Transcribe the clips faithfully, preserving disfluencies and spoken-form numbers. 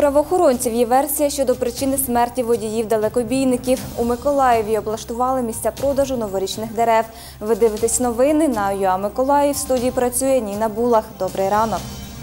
правоохоронців є версія щодо причини смерті водіїв-далекобійників. У Миколаєві облаштували місця продажу новорічних дерев. Ви дивитесь новини на ЮА Миколаїв. В студії працює Ніна Булах. Добрий ранок.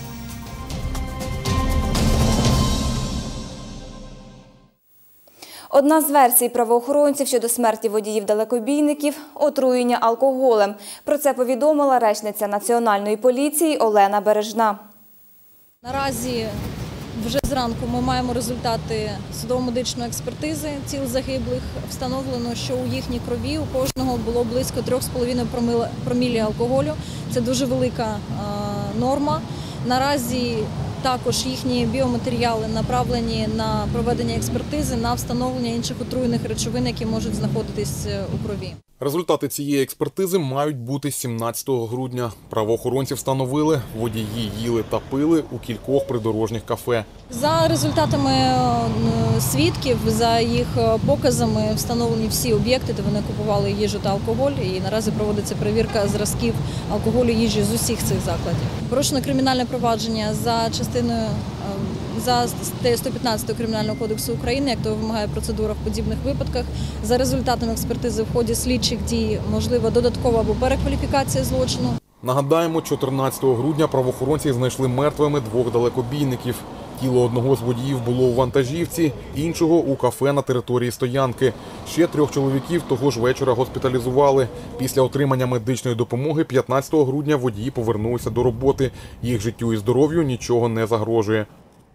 Одна з версій правоохоронців щодо смерті водіїв-далекобійників – отруєння алкоголем. Про це повідомила речниця Національної поліції Олена Бережна. Наразі вже зранку ми маємо результати судово-медичної експертизи тіл загиблих. Встановлено, що у їхній крові у кожного було близько три з половиною промілі алкоголю. Це дуже велика норма. Наразі також їхні біоматеріали направлені на проведення експертизи, на встановлення інших отруєних речовин, які можуть знаходитись у крові. Результати цієї експертизи мають бути сімнадцятого грудня. Правоохоронці встановили, водії їли та пили у кількох придорожніх кафе. За результатами свідків, за їх показами встановлені всі об'єкти, де вони купували їжу та алкоголь. І наразі проводиться перевірка зразків алкоголю і їжі з усіх цих закладів. Порушено кримінальне провадження за частиною за статтею сто п'ятнадцять Кримінального кодексу України, як то вимагає процедура в подібних випадках. За результатами експертизи в ході слідчих дій можлива додаткова або перекваліфікація злочину. Нагадаємо, чотирнадцятого грудня правоохоронці знайшли мертвими двох далекобійників. Тіло одного з водіїв було у вантажівці, іншого – у кафе на території стоянки. Ще трьох чоловіків того ж вечора госпіталізували. Після отримання медичної допомоги п'ятнадцятого грудня водії повернулися до роботи. Їх життю і здоров'ю нічого не загрожує.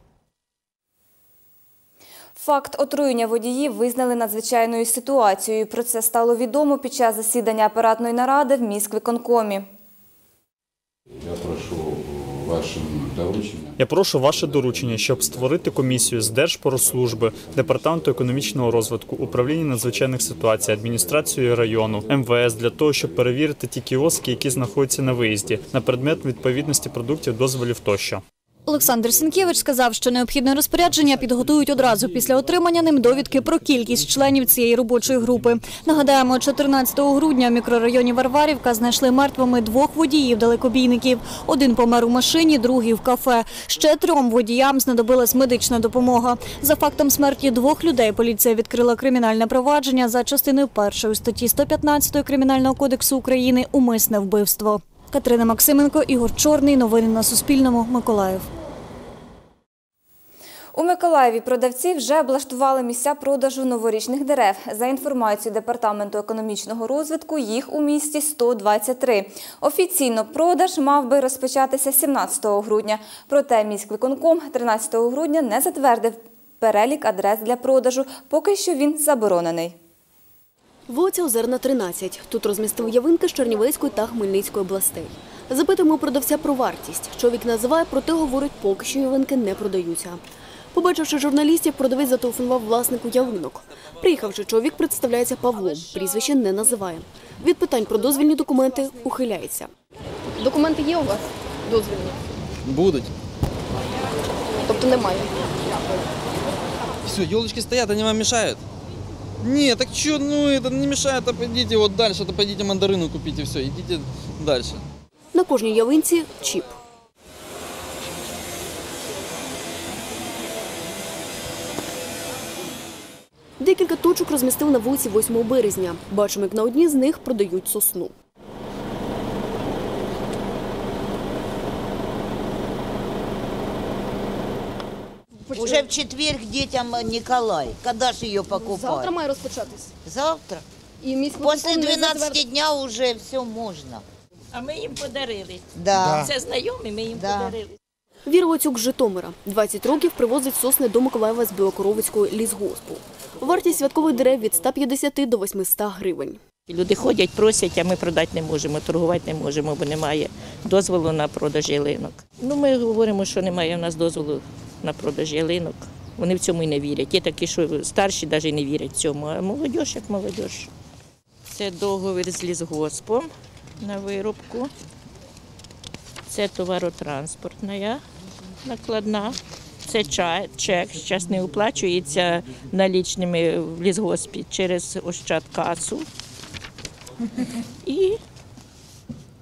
Факт отруєння водіїв визнали надзвичайною ситуацією. Про це стало відомо під час засідання апаратної наради в міськвиконкомі. Я прошу ваше доручення. Я прошу ваше доручення, щоб створити комісію з Держпродслужби, Департаменту економічного розвитку, Управління надзвичайних ситуацій, адміністрацією району, ем ве ес для того, щоб перевірити ті кіоски, які знаходяться на виїзді, на предмет відповідності продуктів, дозволів тощо. Олександр Сінкевич сказав, що необхідне розпорядження підготують одразу після отримання ним довідки про кількість членів цієї робочої групи. Нагадаємо, чотирнадцятого грудня в мікрорайоні Варварівка знайшли мертвими двох водіїв-далекобійників. Один помер у машині, другий – в кафе. Ще трьом водіям знадобилась медична допомога. За фактом смерті двох людей поліція відкрила кримінальне провадження за частиною першої статті сто п'ятнадцять Кримінального кодексу України «Умисне вбивство». Катерина Максименко, Ігор Чорний. Новини на Суспільному. Миколаїв. У Миколаєві продавці вже облаштували місця продажу новорічних дерев. За інформацією Департаменту економічного розвитку, їх у місті сто двадцять три. Офіційно продаж мав би розпочатися сімнадцятого грудня. Проте міськвиконком тринадцятого грудня не затвердив перелік адрес для продажу, поки що він заборонений. Вулиця Озерна, тринадцять. Тут розмістили явинки з Чернівецької та Хмельницької областей. Запитуємо продавця про вартість. Чоловік називає, проте говорить, поки що явинки не продаються. Побачивши журналістів, продавець зателефонував власнику явинок. Приїхавши, чоловік представляється Павлом, прізвище не називає. Від питань про дозвільні документи ухиляється. Документи є у вас? Дозвільні? Будуть. Тобто немає? Все, елочки стоят, они вам мешают? Нет, так что, ну это не мешает, а пойдите вот дальше, то пойдите мандарину купите, все, идите дальше. На кожній явинці – чіп. Декілька точок розмістили на вулиці восьмого березня. Бачимо, як на одній з них продають сосну. Уже в четверг дітям Николай. Когда же ее покупать? Завтра має розпочатись. Завтра? І После двенадцати дня уже все можна. А ми їм подарили. Да. Це знайомі, ми їм Да. подарили. Віра Оцюк з Житомира. двадцять років привозить сосни до Миколаєва з Білокоровицького лісгоспу. Вартість святкових дерев від ста п'ятдесяти до восьмисот гривень. Люди ходять, просять, а ми продати не можемо, торгувати не можемо, бо немає дозволу на продаж ялинок. Ну, ми говоримо, що немає в нас дозволу на продаж ялинок. Вони в цьому і не вірять. Є такі, що старші навіть не вірять цьому, а молодь як молодь. Це договір з лісгоспом на виробку. Це товаротранспортна накладна. Це чек, зараз не оплачується налічними в лісгоспі через Ощадкасу. І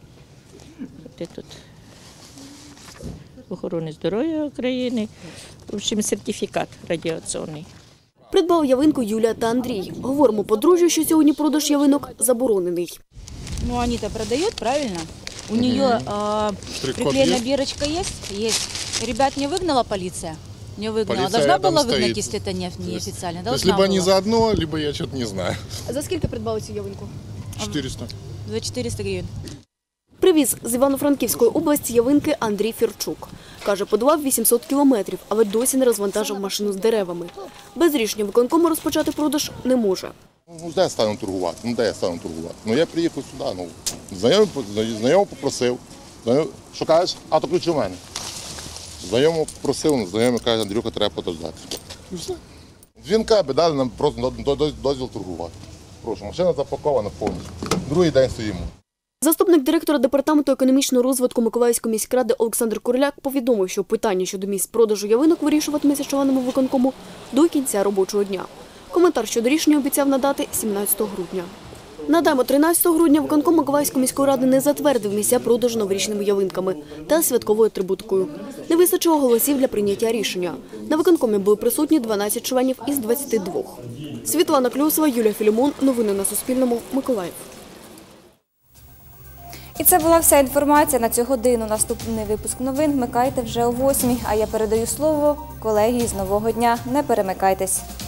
де тут охорони здоров'я України, общем, сертифікат радіаційний. Придбав ялинку Юлія та Андрій. Говоримо подружжю, що сьогодні продаж ялинок заборонений. Ну, они-то продают, правильно? У угу. нее э, приклеена бирочка есть? Есть. Ребят не выгнала полиция? Не выгнала. Полиция Должна была стоит. выгнать, если это не, неофициально? То есть либо они заодно, либо я что-то не знаю. За скільки придбали цю ялинку? четыреста. За четыреста гривен. Привіз з Івано-Франківської області ялинки Андрій Фірчук. Каже, подолав вісімсот кілометрів, але досі не розвантажив машину з деревами. Без рішення виконкому розпочати продаж не може. Ну, де я стану торгувати? Ну, де я стану торгувати? Ну, я приїхав сюди, ну, знайомий, знайомий попросив. Знайомий, що кажеш? А, то ключ у мене. Знайомий попросив, знайомий каже, Андрюха, треба подождати. І все. Дзвінка би дали нам просто дозвіл торгувати. Прошу, машина запакована повністю. Другий день стоїмо. Заступник директора Департаменту економічного розвитку Миколаївської міськради Олександр Куриляк повідомив, що питання щодо місць продажу ялинок вирішуватиметься членами виконкому до кінця робочого дня. Коментар щодо рішення обіцяв надати сімнадцятого грудня. Надаємо, тринадцятого грудня виконком Миколаївської міської ради не затвердив місця продажу новорічними ялинками та святковою атрибутикою. Не вистачило голосів для прийняття рішення. На виконкомі були присутні дванадцять членів із двадцяти двох. Світлана Кльосова, Юлія Філімон. Новини на Суспільному. Миколаїв. І це була вся інформація на цю годину. Наступний випуск новин вмикайте вже о восьмій. А я передаю слово колегі з нового дня. Не перемикайтесь.